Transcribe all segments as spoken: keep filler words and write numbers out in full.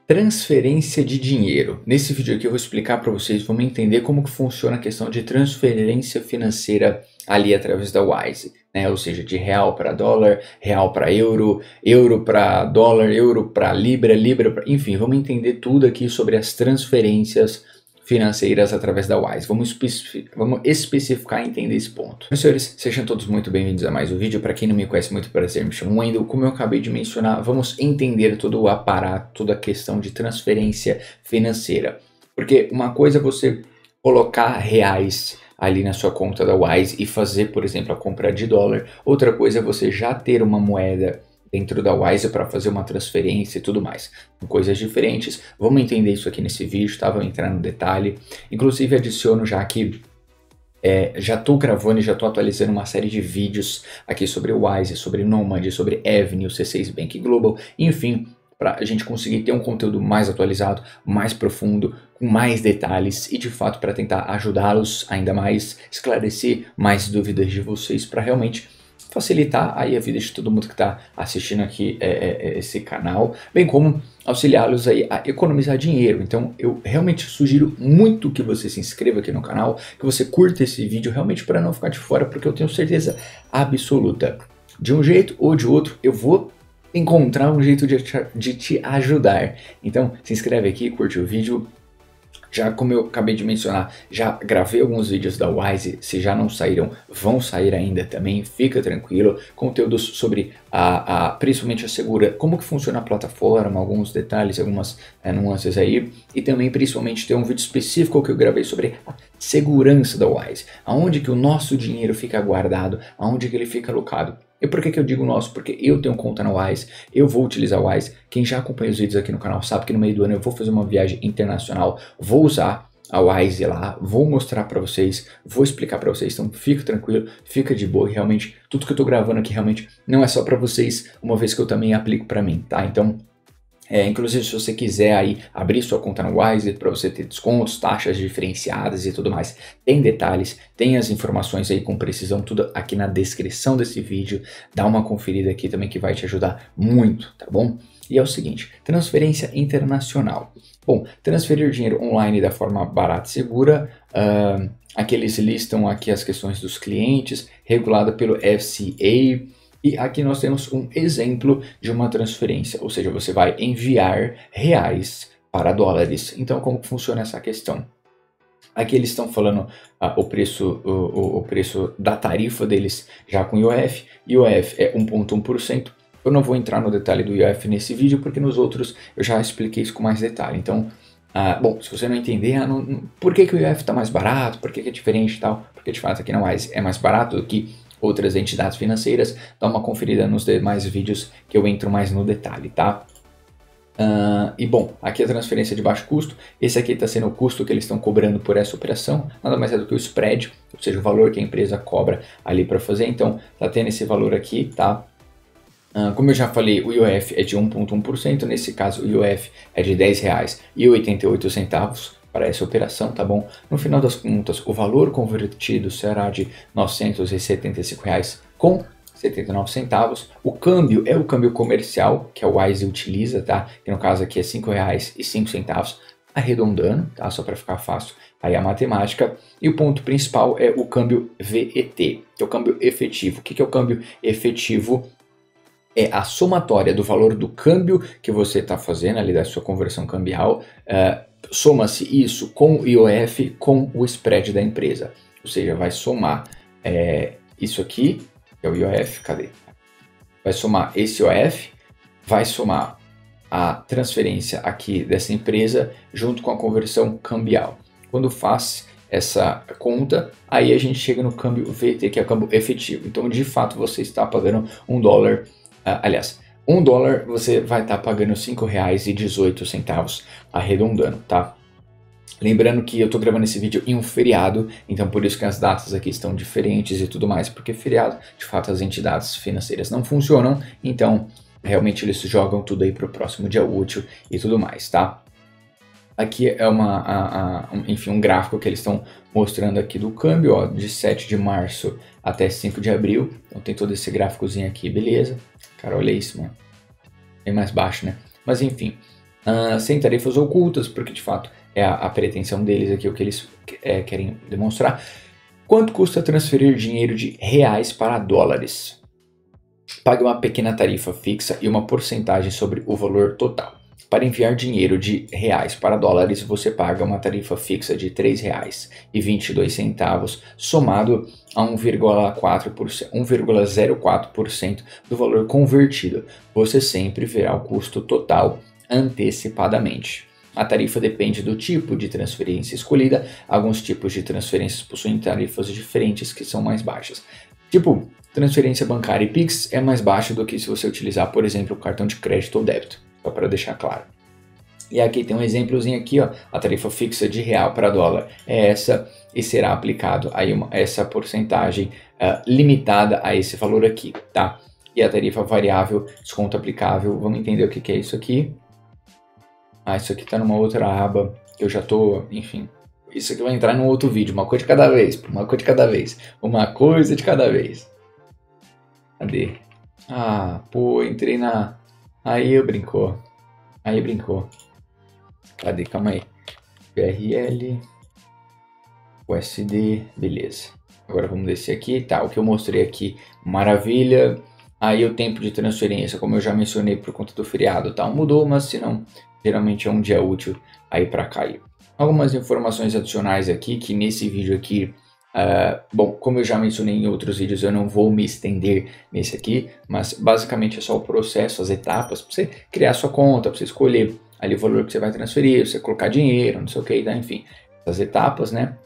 Transferência de dinheiro. Nesse vídeo aqui eu vou explicar para vocês, vamos entender como que funciona a questão de transferência financeira ali através da Wise, né? Ou seja, de real para dólar, real para euro, euro para dólar, euro para libra, libra para... Enfim, vamos entender tudo aqui sobre as transferências financeiras através da Wise. Vamos, especific... Vamos especificar e entender esse ponto. Meus senhores, sejam todos muito bem-vindos a mais um vídeo. Para quem não me conhece, muito prazer, me chamo Wendel. Como eu acabei de mencionar, vamos entender todo o aparato, toda a questão de transferência financeira. Porque uma coisa é você colocar reais ali na sua conta da Wise e fazer, por exemplo, a compra de dólar. Outra coisa é você já ter uma moeda dentro da Wise para fazer uma transferência e tudo mais. São coisas diferentes. Vamos entender isso aqui nesse vídeo, tá? Vamos entrar no detalhe. Inclusive adiciono já aqui, é, já estou gravando e já estou atualizando uma série de vídeos aqui sobre Wise, sobre Nomad, sobre Avenue, C seis Bank Global, enfim, para a gente conseguir ter um conteúdo mais atualizado, mais profundo, com mais detalhes e de fato para tentar ajudá-los ainda mais, esclarecer mais dúvidas de vocês para realmente facilitar aí a vida de todo mundo que está assistindo aqui é, é, esse canal, bem como auxiliá-los aí a economizar dinheiro. Então eu realmente sugiro muito que você se inscreva aqui no canal, que você curta esse vídeo realmente para não ficar de fora, porque eu tenho certeza absoluta, de um jeito ou de outro, eu vou encontrar um jeito de te, de te ajudar. Então se inscreve aqui, curte o vídeo. Já como eu acabei de mencionar, já gravei alguns vídeos da Wise, se já não saíram, vão sair ainda também, fica tranquilo. Conteúdos sobre, a, a, principalmente a Segura, como que funciona a plataforma, alguns detalhes, algumas é, nuances aí. E também principalmente tem um vídeo específico que eu gravei sobre a segurança da Wise. Aonde que o nosso dinheiro fica guardado, aonde que ele fica alocado. E por que que eu digo nosso? Porque eu tenho conta na Wise, eu vou utilizar a Wise. Quem já acompanha os vídeos aqui no canal sabe que no meio do ano eu vou fazer uma viagem internacional, vou usar a Wise lá, vou mostrar para vocês, vou explicar para vocês, então fica tranquilo, fica de boa, e realmente tudo que eu tô gravando aqui realmente não é só para vocês, uma vez que eu também aplico para mim, tá? Então, É, inclusive se você quiser aí abrir sua conta no Wise para você ter descontos, taxas diferenciadas e tudo mais, tem detalhes, tem as informações aí com precisão, tudo aqui na descrição desse vídeo, dá uma conferida aqui também que vai te ajudar muito, tá bom? E é o seguinte, transferência internacional. Bom, transferir dinheiro online da forma barata e segura, uh, aqui eles listam aqui as questões dos clientes, regulada pelo F C A. E aqui nós temos um exemplo de uma transferência, ou seja, você vai enviar reais para dólares. Então, como funciona essa questão? Aqui eles estão falando ah, o, preço, o, o preço da tarifa deles já com I O F. I O F é um vírgula um por cento. Eu não vou entrar no detalhe do I O F nesse vídeo, porque nos outros eu já expliquei isso com mais detalhe. Então, ah, bom, se você não entender, ah, não, não, por que, que o I O F está mais barato, por que, que é diferente e tal, porque de fato aqui na Wise é mais barato do que outras entidades financeiras, dá uma conferida nos demais vídeos que eu entro mais no detalhe, tá? Uh, e bom, aqui a transferência de baixo custo, esse aqui está sendo o custo que eles estão cobrando por essa operação, nada mais é do que o spread, ou seja, o valor que a empresa cobra ali para fazer, então tá tendo esse valor aqui, tá? Uh, como eu já falei, o I O F é de um vírgula um por cento, nesse caso o I O F é de dez reais e oitenta e oito centavos, para essa operação, tá bom? No final das contas, o valor convertido será de novecentos e setenta e cinco reais com setenta e nove centavos. O câmbio é o câmbio comercial que a Wise utiliza, tá? Que no caso aqui é cinco reais e cinco centavos, arredondando, tá? Só para ficar fácil aí a matemática. E o ponto principal é o câmbio V E T, que é o câmbio efetivo. O que é o câmbio efetivo? É a somatória do valor do câmbio que você está fazendo ali da sua conversão cambial, uh, soma-se isso com o I O F, com o spread da empresa. Ou seja, vai somar é, isso aqui, que é o I O F, cadê? Vai somar esse I O F, vai somar a transferência aqui dessa empresa junto com a conversão cambial. Quando faz essa conta, aí a gente chega no câmbio V T, que é o câmbio efetivo. Então, de fato, você está pagando um dólar, uh, aliás, um dólar você vai estar tá pagando cinco reais e dezoito centavos, arredondando, tá? Lembrando que eu estou gravando esse vídeo em um feriado, então por isso que as datas aqui estão diferentes e tudo mais, porque feriado, de fato, as entidades financeiras não funcionam, então realmente eles jogam tudo aí para o próximo dia útil e tudo mais, tá? Aqui é uma, a, a, enfim, um gráfico que eles estão mostrando aqui do câmbio, ó, de sete de março até cinco de abril. Então tem todo esse gráficozinho aqui, beleza? Cara, olha isso, mano. Bem mais baixo, né? Mas enfim, Uh, sem tarifas ocultas, porque de fato é a, a pretensão deles aqui, o que eles é, querem demonstrar. Quanto custa transferir dinheiro de reais para dólares? Pague uma pequena tarifa fixa e uma porcentagem sobre o valor total. Para enviar dinheiro de reais para dólares, você paga uma tarifa fixa de três reais e vinte e dois centavos, somado a um vírgula zero quatro por cento do valor convertido. Você sempre verá o custo total antecipadamente. A tarifa depende do tipo de transferência escolhida. Alguns tipos de transferências possuem tarifas diferentes que são mais baixas. Tipo, transferência bancária e Pix é mais baixa do que se você utilizar, por exemplo, o cartão de crédito ou débito. Só para deixar claro. E aqui tem um exemplozinho aqui, ó, a tarifa fixa de real para dólar é essa e será aplicado aí uma, essa porcentagem uh, limitada a esse valor aqui, tá? E a tarifa variável, desconto aplicável, vamos entender o que, que é isso aqui. Ah, isso aqui está numa outra aba que eu já tô, enfim, isso aqui vai entrar num outro vídeo, uma coisa de cada vez, uma coisa de cada vez, uma coisa de cada vez. Cadê? Ah, pô, entrei na... Aí eu brincou. Aí brincou. Cadê? Calma aí. B R L. U S D. Beleza. Agora vamos descer aqui. Tá, o que eu mostrei aqui. Maravilha. Aí o tempo de transferência, como eu já mencionei por conta do feriado, tá? Mudou, mas se não, geralmente é um dia útil aí para cair. Algumas informações adicionais aqui, que nesse vídeo aqui... Uh, bom, como eu já mencionei em outros vídeos, eu não vou me estender nesse aqui, mas basicamente é só o processo, as etapas, para você criar sua conta, para você escolher ali o valor que você vai transferir, você colocar dinheiro, não sei o que, tá? Enfim, as etapas, né?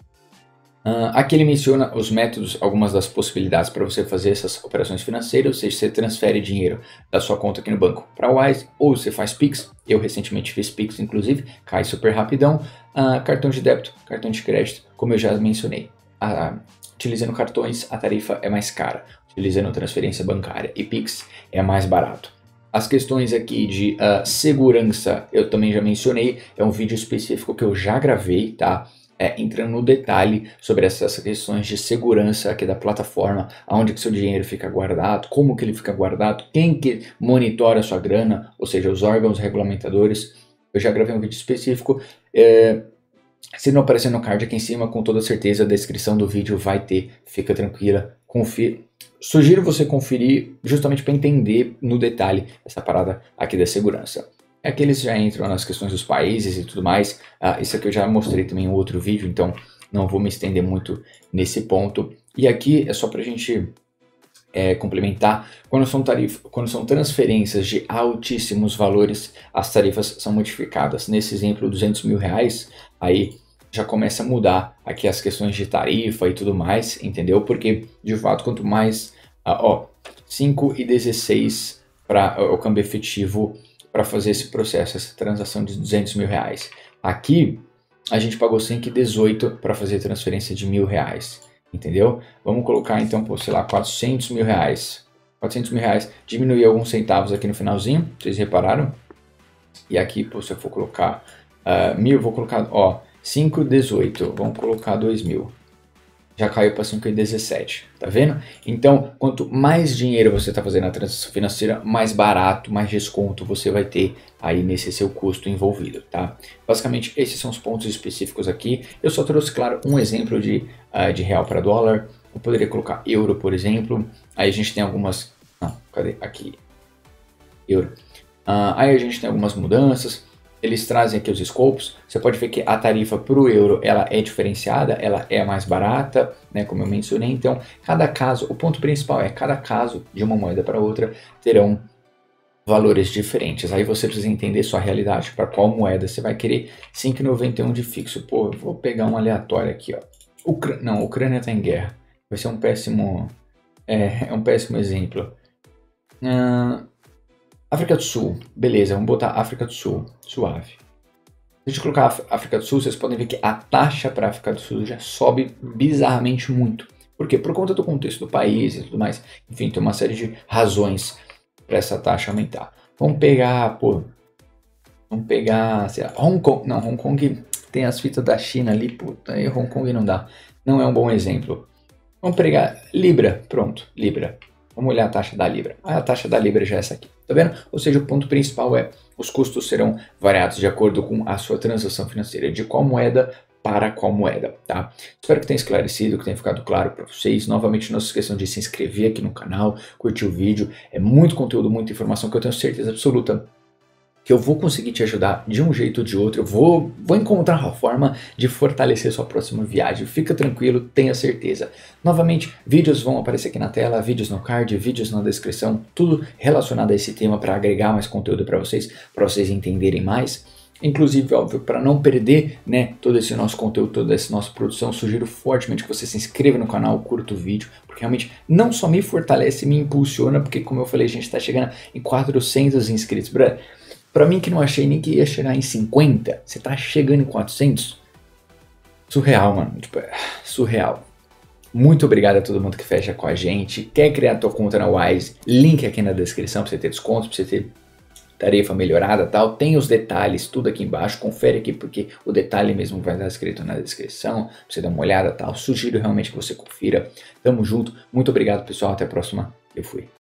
Uh, aqui ele menciona os métodos, algumas das possibilidades para você fazer essas operações financeiras, ou seja, você transfere dinheiro da sua conta aqui no banco para a Wise, ou você faz Pix, eu recentemente fiz Pix, inclusive, cai super rapidão, uh, cartão de débito, cartão de crédito, como eu já mencionei. Ah, utilizando cartões, a tarifa é mais cara. Utilizando transferência bancária e Pix, é mais barato. As questões aqui de uh, segurança, eu também já mencionei. É um vídeo específico que eu já gravei, tá? É, entrando no detalhe sobre essas questões de segurança aqui da plataforma, onde que seu dinheiro fica guardado, como que ele fica guardado, quem que monitora a sua grana, ou seja, os órgãos regulamentadores. Eu já gravei um vídeo específico. É, Se não aparecer no card aqui em cima, com toda certeza a descrição do vídeo vai ter. Fica tranquila, confira. Sugiro você conferir justamente para entender no detalhe essa parada aqui da segurança. Aqui eles já entram nas questões dos países e tudo mais. Ah, isso aqui eu já mostrei também em outro vídeo, então não vou me estender muito nesse ponto. E aqui é só para a gente é, complementar, quando são, tarif quando são transferências de altíssimos valores, as tarifas são modificadas. Nesse exemplo, duzentos mil reais, aí já começa a mudar aqui as questões de tarifa e tudo mais, entendeu? Porque, de fato, quanto mais, uh, ó, cinco e dezesseis para uh, o câmbio efetivo para fazer esse processo, essa transação de duzentos mil reais. Aqui, a gente pagou cinco e dezoito para fazer transferência de mil reais, entendeu? Vamos colocar, então, pô, sei lá, quatrocentos mil reais. quatrocentos mil reais, diminuir alguns centavos aqui no finalzinho, vocês repararam? E aqui, pô, se eu for colocar uh, mil, vou colocar, ó, cinco e dezoito, vamos colocar dois mil. Já caiu para cinco e dezessete, tá vendo? Então, quanto mais dinheiro você está fazendo na transação financeira, mais barato, mais desconto você vai ter aí nesse seu custo envolvido, tá? Basicamente, esses são os pontos específicos aqui. Eu só trouxe, claro, um exemplo de, uh, de real para dólar. Eu poderia colocar euro, por exemplo. Aí a gente tem algumas... Não, cadê? Aqui. Euro. Uh, aí a gente tem algumas mudanças. Eles trazem aqui os scopes. Você pode ver que a tarifa para o euro ela é diferenciada, ela é mais barata, né, como eu mencionei. Então, cada caso, o ponto principal é cada caso de uma moeda para outra terão valores diferentes. Aí você precisa entender sua realidade, para qual moeda você vai querer. cinco e noventa e um de fixo. Pô, eu vou pegar um aleatório aqui, ó. Ucr... Não, a Ucrânia está em guerra. Vai ser um péssimo, é, é um péssimo exemplo. Uh... África do Sul, beleza, vamos botar África do Sul, suave. Se a gente colocar África do Sul, vocês podem ver que a taxa para a África do Sul já sobe bizarramente muito. Por quê? Por conta do contexto do país e tudo mais. Enfim, tem uma série de razões para essa taxa aumentar. Vamos pegar, pô, vamos pegar, sei lá, Hong Kong. Não, Hong Kong tem as fitas da China ali, puta, aí Hong Kong não dá. Não é um bom exemplo. Vamos pegar Libra, pronto, Libra. Vamos olhar a taxa da Libra. Ah, a taxa da Libra já é essa aqui. Tá vendo? Ou seja, o ponto principal é os custos serão variados de acordo com a sua transação financeira, de qual moeda para qual moeda, tá? Espero que tenha esclarecido, que tenha ficado claro para vocês. Novamente, não se esqueçam de se inscrever aqui no canal, curtir o vídeo. É muito conteúdo, muita informação que eu tenho certeza absoluta que eu vou conseguir te ajudar de um jeito ou de outro. Eu vou, vou encontrar uma forma de fortalecer sua próxima viagem. Fica tranquilo, tenha certeza. Novamente, vídeos vão aparecer aqui na tela, vídeos no card, vídeos na descrição, tudo relacionado a esse tema para agregar mais conteúdo para vocês, para vocês entenderem mais. Inclusive, óbvio, para não perder, né, todo esse nosso conteúdo, toda essa nossa produção, sugiro fortemente que você se inscreva no canal, curta o vídeo, porque realmente não só me fortalece, me impulsiona, porque como eu falei, a gente está chegando em quatrocentos inscritos. Para mim que não achei nem que ia chegar em cinquenta, você tá chegando em quatrocentos? Surreal, mano, tipo, surreal. Muito obrigado a todo mundo que fecha com a gente. Quer criar tua conta na Wise? Link aqui na descrição para você ter desconto, para você ter tarefa melhorada e tal. Tem os detalhes tudo aqui embaixo. Confere aqui porque o detalhe mesmo vai estar escrito na descrição. Pra você dar uma olhada e tal. Sugiro realmente que você confira. Tamo junto. Muito obrigado, pessoal. Até a próxima. Eu fui.